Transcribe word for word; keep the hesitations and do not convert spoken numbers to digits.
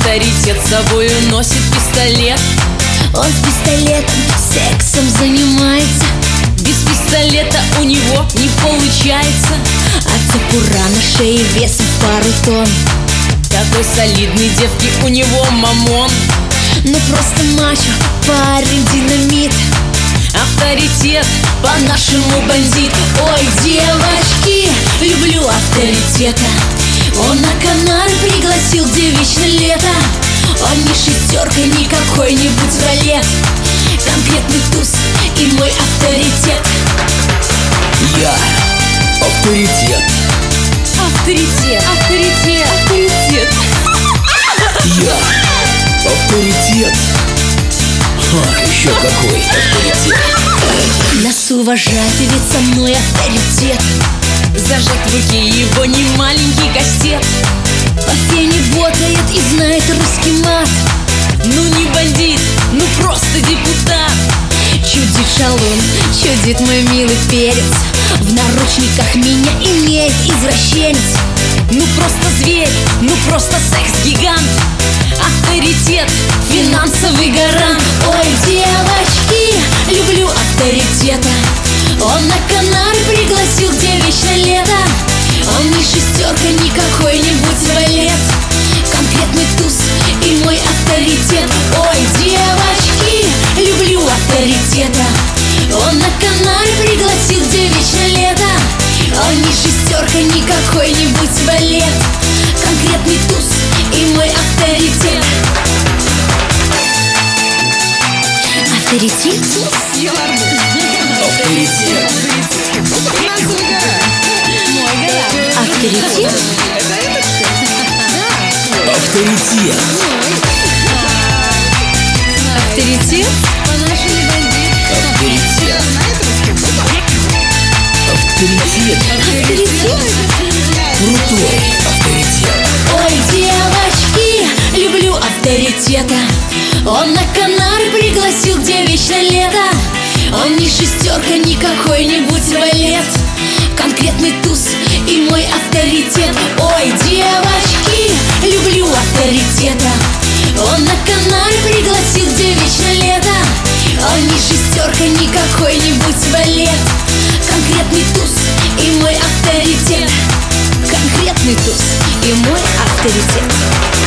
авторитет с собою носит пистолет. Он с пистолетом сексом занимается. Без пистолета у него не получается. А цепура на шее весом в пару тонн. Такой солидный девки у него мамон. Ну просто мачо, парень динамит. Авторитет, по-нашему бандит. Ой, девочки, люблю авторитета. Он на Канары пригласил, где вечно лето. Он не шестерка, не какой-нибудь ролет. Конкретный туз и мой авторитет. Я авторитет. авторитет, авторитет, авторитет. Я авторитет. Ха, еще какой авторитет. Нас уважает, и ведь со мной авторитет. Зажат в руке его немаленький кастет. По фене ботает и знает русский мат. Ну не бандит, ну просто депутат. Чудит шалун, чудит мой милый перец. В наручниках меня имеет извращенец. Ну просто зверь, ну просто секс-гигант. Авторитет, финансовый гарант. Ой, девочки, люблю авторитета. Он на Канары пригласил, где вечно лето. Он не шестерка, не какой-нибудь валет. Конкретный туз и мой авторитет. Ой, девочки, люблю авторитета. Он на Канары пригласил, где вечно лето. Он не шестерка, не какой-нибудь валет. Конкретный туз и мой авторитет. Авторитет? Авторитет. Авторитет? Авторитет. Авторитет? Авторитет. Авторитет. Авторитет? Крутой авторитет. Ой, девочки, люблю авторитета. Он на Канары пригласил, где вечно лето. Он не шестерка, не какой-нибудь валет. Конкретный туз и мой авторитет. Ой, девочки, люблю авторитета. Он на Канары пригласил, где вечно лето. Он не шестерка, не какой-нибудь валет. Конкретный туз и мой авторитет. Конкретный туз и мой авторитет.